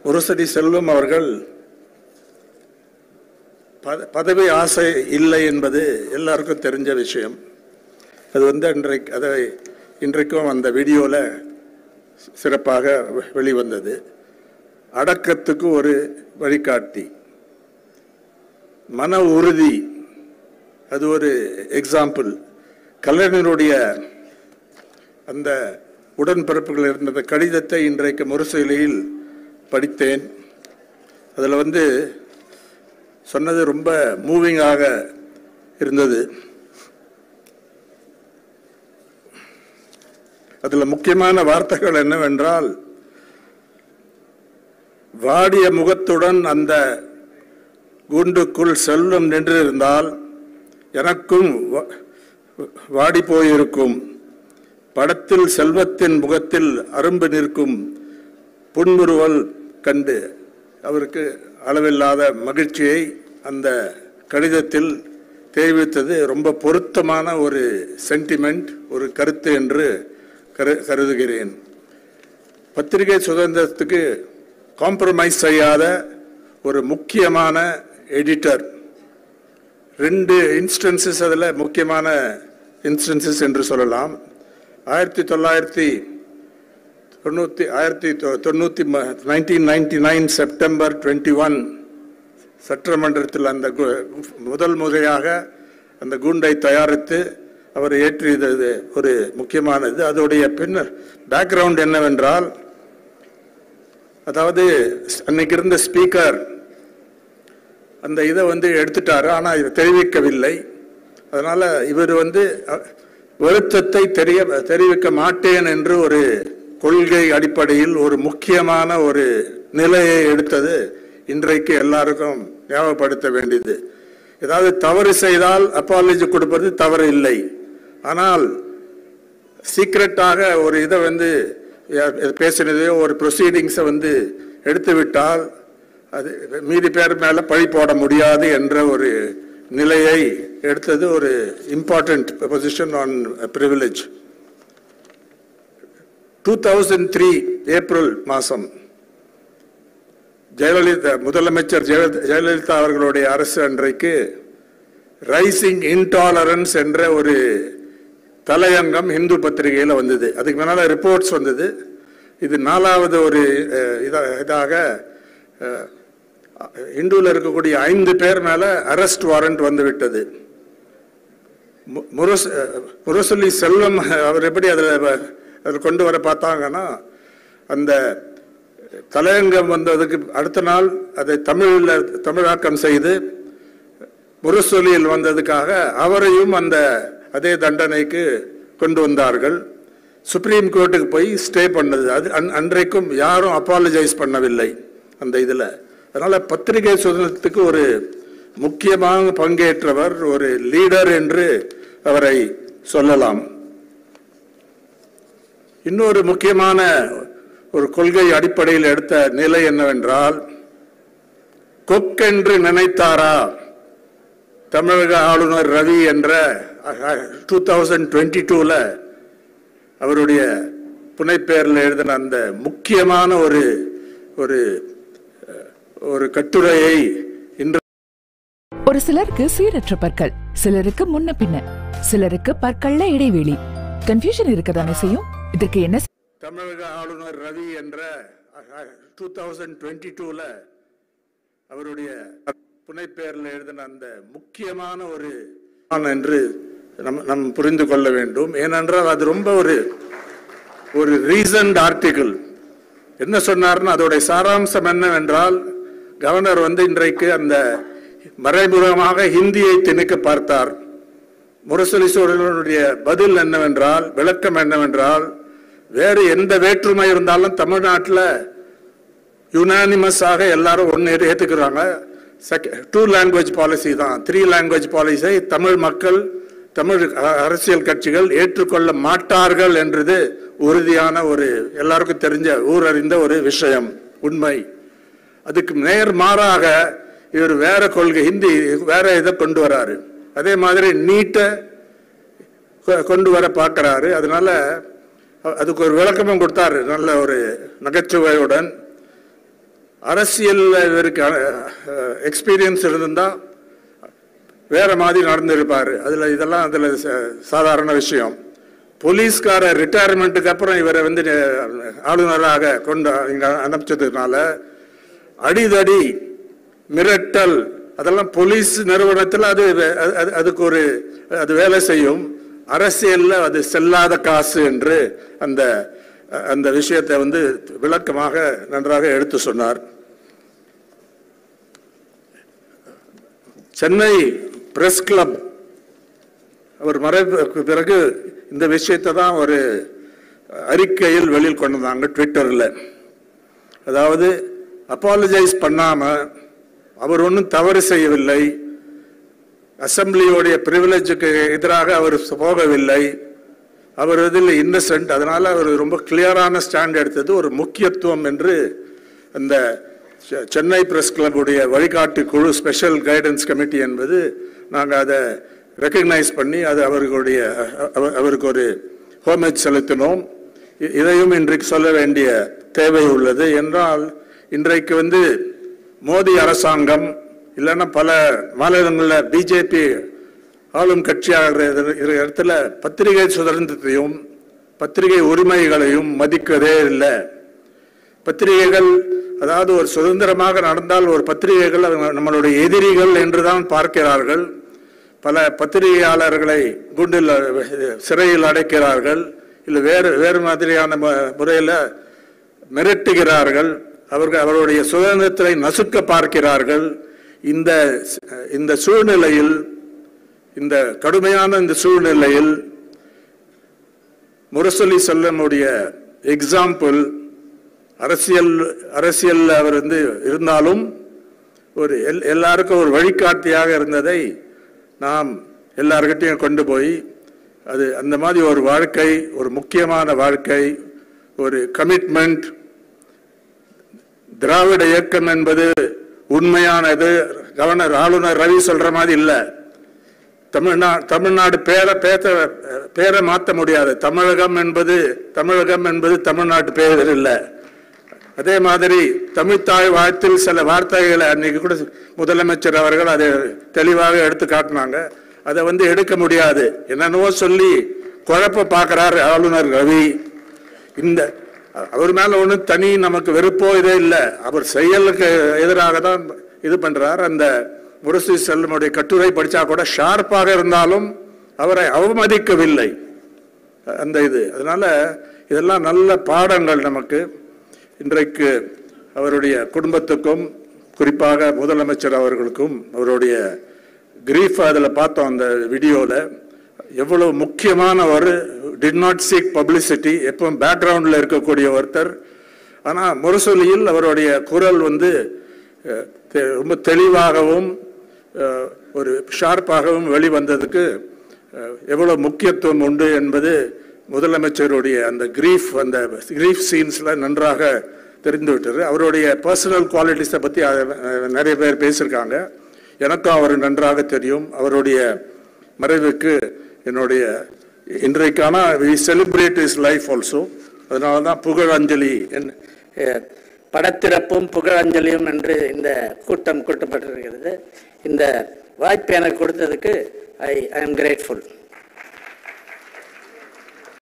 முரசொலி செல்வம் அவர்கள் பதவி ஆசை இல்லை என்பது எல்லாருக்கும் தெரிஞ்ச விஷயம். அது இன்றைக்கும் அந்த வீடியோவில் சிறப்பாக வெளிவந்தது. அடக்கத்துக்கு ஒரு வழிகாட்டி, மன உறுதி, அது ஒரு எக்ஸாம்பிள். கலைஞருடைய அந்த உடன்பிறப்புகள் இருந்த கடிதத்தை இன்றைக்கு முரசொலியில் படித்தேன். அதில் சொன்னது ரொம்ப மூவிங்காக இருந்தது. அதில் முக்கியமான வார்த்தைகள் என்னவென்றால், வாடிய முகத்துடன் அந்த கூண்டுக்குள் செல்வம் நின்றிருந்தால் எனக்கும் வாடி போயிருக்கும். படத்தில் செல்வத்தின் முகத்தில் அரும்பு நிற்கும் புன்முறுவல் கண்டு அவருக்கு அளவில்லாத மகிழ்ச்சியை அந்த கடிதத்தில் தெரிவித்தது ரொம்ப பொருத்தமான ஒரு சென்டிமெண்ட், ஒரு கருத்து என்று கருதுகிறேன். பத்திரிகை சுதந்திரத்துக்கு காம்ப்ரமைஸ் செய்யாத ஒரு முக்கியமான எடிட்டர். 2 இன்ஸ்டன்சஸ் அதில் முக்கியமான இன்ஸ்டன்சஸ் என்று சொல்லலாம். 1999 செப்டம்பர் 21 சட்டமன்றத்தில் அந்த முதல் முறையாக அந்த கூண்டை தயாரித்து அவர் ஏற்றியது ஒரு முக்கியமானது. அதோடைய பின்னர் பேக்ரவுண்ட் என்னவென்றால், அதாவது அன்னைக்கு இருந்த ஸ்பீக்கர் அந்த இதை எடுத்துட்டாரு, ஆனால் இதை தெரிவிக்கவில்லை. அதனால இவர் வருத்தத்தை தெரிவிக்க மாட்டேன் என்று ஒரு கொள்கை அடிப்படையில் ஒரு முக்கியமான ஒரு நிலையை எடுத்தது இன்றைக்கு எல்லாருக்கும் ஞாபகப்படுத்த வேண்டியது. ஏதாவது தவறு செய்தால் அப்பாலஜி கொடுப்பது தவறு இல்லை, ஆனால் சீக்ரெட்டாக ஒரு இதை பேசினதையோ ஒரு ப்ரொசீடிங்ஸை எடுத்து விட்டால் அது மீதி பேர் மேலே பழி போட முடியாது என்ற ஒரு நிலையை எடுத்தது ஒரு important position on privilege. 2003 April மாதம் முதலமைச்சர் ஜெயலலிதா அவர்களுடைய அரசு அன்றைக்கு ரைசிங் இன்டாலரன்ஸ் என்ற ஒரு தலையங்கம் இந்து பத்திரிகையில் வந்தது. அதுக்கு முன்னால ரிப்போர்ட்ஸ் வந்தது. இது 4வது ஒரு இதாக இந்துவில் இருக்கக்கூடிய 5 பேர் மேல அரெஸ்ட் வாரண்ட் வந்துவிட்டது. முரசொலி செல்வம் அவர் எப்படி அதில் கொண்டு வர பார்த்தாங்கன்னா, அந்த தலையங்கம் வந்ததுக்கு அடுத்த நாள் அதை தமிழாக்கம் செய்து முரசொலியில் வந்ததுக்காக அவரையும் அதே தண்டனைக்கு கொண்டு வந்தார்கள். சுப்ரீம் கோர்ட்டுக்கு போய் ஸ்டே பண்ணது. அது அன்றைக்கும் யாரும் அப்பாலஜைஸ் பண்ணவில்லை அந்த இதில். அதனால பத்திரிகை சுதந்திரத்துக்கு ஒரு முக்கியமாக பங்கேற்றவர், ஒரு லீடர் என்று அவரை சொல்லலாம். இன்னொரு முக்கியமான ஒரு கொள்கை அடிப்படையில் எடுத்த நிலை என்னவென்றால், கொக்கென்று நினைத்தாரா தமிழக ஆளுநர் ரவி என்ற 2022 அவருடைய புனைப்பெயரில் எழுதின அந்த முக்கியமான ஒரு கட்டுரையை இன்று ஒரு சிலருக்கு சீரற்ற பற்கள், சிலருக்கு முன்ன பின்ன, சிலருக்கு பற்கள்ல இடைவெளி, கன்ஃபியூஷன் இருக்கதானே செய்யும். இதுக்கு என்ன? தமிழக ஆளுநர் ரவி என்ற 2022 அவருடைய புனைப்பெயரில் எழுதின அந்த முக்கியமான என்று நம் புரிந்து கொள்ள வேண்டும். ஏனென்றால் அது ரொம்ப ஒரு ரீசன்ட் ஆர்டிகிள். என்ன சொன்னார்னா, அதோடைய சாராம்சம் என்னவென்றால், கவர்னர் இன்றைக்கு அந்த மறைமுகமாக ஹிந்தியை திணிக்க பார்த்தார். முரசொலி சோழனுடைய பதில் என்னவென்றால், விளக்கம் என்னவென்றால், வேறு எந்த வேற்றுமை இருந்தாலும் தமிழ்நாட்டில் யுனானிமஸாக எல்லாரும் ஒன்று ஏற்றுக்கிறாங்க. 2 லாங்குவேஜ் பாலிசி தான், 3 லாங்குவேஜ் பாலிசி தமிழ் மக்கள், தமிழ் அரசியல் கட்சிகள் ஏற்றுக்கொள்ள மாட்டார்கள் என்றது உறுதியான எல்லாருக்கும் தெரிஞ்ச ஊரறிந்த ஒரு விஷயம், உண்மை. அதுக்கு நேர் மாறாக இவர் வேற கொள்கை, ஹிந்தி வேற இதை கொண்டு வராரு. அதே மாதிரி நீட்டை கொண்டு வர பார்க்கிறாரு. அதனால அதுக்கு ஒரு விளக்கமும் கொடுத்தாரு, நல்ல ஒரு நகைச்சுவையுடன். அரசியல் இவருக்கு எக்ஸ்பீரியன்ஸ் இருந்தால் வேற மாதிரி நடந்திருப்பார். இதெல்லாம் சாதாரண விஷயம். போலீஸ்கார ரிட்டையர்மெண்ட்டுக்கு அப்புறம் இவரை வந்து ஆளுநராக கொண்டு இங்கே அனுப்பிச்சதுனால அடிதடி மிரட்டல் அதெல்லாம் போலீஸ் நிறுவனத்தில் அதுக்கு அது வேலை செய்யும். அரசியல்ல அது செல்லாத காசு என்று அந்த விஷயத்தை வந்து விளக்கமாக நன்றாக எடுத்து சொன்னார். சென்னை பிரஸ் கிளப் அவர் மறைவுக்கு பிறகு இந்த விஷயத்தை தான் ஒரு அறிக்கையில் வெளியில் கொண்டு வந்தாங்க ட்விட்டரில். அதாவது அப்பாலஜைஸ் பண்ணாம அவர் ஒன்றும் தவறு செய்யவில்லை, அசம்பிளியோடைய பிரிவிலேஜுக்கு எதிராக அவர் போகவில்லை, அவர் இதில் இன்னசென்ட், அதனால அவர் ரொம்ப கிளியரான ஸ்டாண்ட் எடுத்தது ஒரு முக்கியத்துவம் என்று அந்த சென்னை பிரஸ் கிளப்புடைய வழிகாட்டு குழு ஸ்பெஷல் கைடன்ஸ் கமிட்டி என்பது நாங்கள் அதை ரெக்கக்னைஸ் பண்ணி அது அவருக்கு ஒரு ஹோமேஜ் செலுத்தினோம். இதையும் இன்றைக்கு சொல்ல வேண்டிய தேவை உள்ளது. என்றால் இன்றைக்கு வந்து மோடி அரசாங்கம் இல்லைன்னா பல மாநிலங்களில் பிஜேபி ஆளும் கட்சியாக இடத்துல பத்திரிகை சுதந்திரத்தையும் பத்திரிகை உரிமைகளையும் மதிக்கவே இல்லை. பத்திரிகைகள் அதாவது ஒரு சுதந்திரமாக நடந்தால் ஒரு பத்திரிகைகள் நம்மளுடைய எதிரிகள் என்றுதான் பார்க்கிறார்கள். பல பத்திரிகையாளர்களை குண்டில் சிறையில் அடைக்கிறார்கள், இல்லை வேறு மாதிரியான முறையில் மிரட்டுகிறார்கள், அவருடைய சுதந்திரத்தை நசுக்க பார்க்கிறார்கள். இந்த சூழ்நிலையில், இந்த கடுமையான இந்த சூழ்நிலையில் முரசொலி செல்லமுடைய எக்ஸாம்பிள் அரசியல் அவர் வந்து இருந்தாலும் எல்லாருக்கும் ஒரு வழிகாட்டியாக இருந்ததை நாம் எல்லார்கிட்டையும் கொண்டு போய் அது அந்த மாதிரி ஒரு வாழ்க்கை, ஒரு முக்கியமான வாழ்க்கை, ஒரு கமிட்மெண்ட். திராவிட இயக்கம் என்பது உண்மையானது. கவர்னர் ஆளுநர் ரவி சொல்ற மாதிரி இல்லை. தமிழ்நாடு பேரை மாற்ற முடியாது. தமிழகம் என்பது தமிழ்நாட்டு பேர் இல்லை. அதே மாதிரி தமிழ்த்தாய் வாழ்த்தில் சில வார்த்தைகளை அன்னைக்கு கூட முதலமைச்சர் அவர்கள் அதை தெளிவாக எடுத்து காட்டினாங்க. அதை வந்து எடுக்க முடியாது. என்னென்னவோ சொல்லி குழப்ப பார்க்கிறார் ஆளுநர் ரவி. அவர் மேல ஒண்ணு தனி நமக்கு வெறுப்போ இதே இல்லை. அவர் செயலுக்கு எதிராக தான் இது பண்றார். அந்த முரசொலி செல்லமுடைய கட்டுரை படிச்சா கூட ஷார்ப்பாக இருந்தாலும் அவரை அவமதிக்கவில்லை. அதனால இதெல்லாம் நல்ல பாடங்கள் நமக்கு. இன்றைக்கு அவருடைய குடும்பத்துக்கும் குறிப்பாக முதலமைச்சர் அவர்களுக்கும் அவருடைய கிரீஃப் அதில் பார்த்தோம். அந்த வீடியோவில் எவ்வளவு முக்கியமான ஒரு டிட் நாட் சீக் பப்ளிசிட்டி, எப்பவும் பேக்ரவுண்டில் இருக்கக்கூடிய ஒருத்தர். ஆனால் முரசொலியில் அவருடைய குரல் வந்து ரொம்ப தெளிவாகவும் ஒரு ஷார்ப்பாகவும் வெளிவந்ததுக்கு எவ்வளவு முக்கியத்துவம் உண்டு என்பது முதலமைச்சருடைய அந்த கிரீஃப் சீன்ஸ்ல நன்றாக தெரிந்து விட்டது. அவருடைய பர்சனல் குவாலிட்டிஸை பற்றி நிறைய பேர் பேசியிருக்காங்க. எனக்கும் அவர் நன்றாக தெரியும். அவருடைய மறைவுக்கு என்னுடைய இன்றைக்கான we celebrate is life also. அதனால தான் புகழஞ்சலி படத்திறப்பும் புகழஞ்சலியும் என்று இந்த கூட்டம் கூட்டப்பட்டிருக்கிறது. இந்த வாய்ப்பு எனக்கு கொடுத்ததுக்கு ஐ எம் கிரேட்ஃபுல்.